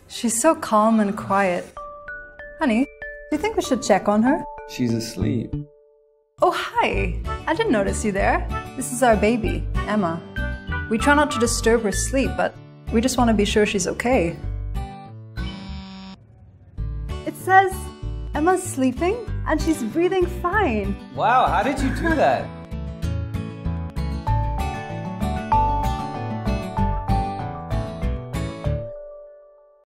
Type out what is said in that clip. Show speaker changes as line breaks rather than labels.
She's so calm and quiet. Honey, do you think we should check on her?
She's asleep.
Oh, hi! I didn't notice you there. This is our baby, Emma. We try not to disturb her sleep, but we just want to be sure she's okay. It says Emma's sleeping and she's breathing fine.
Wow, how did you do that?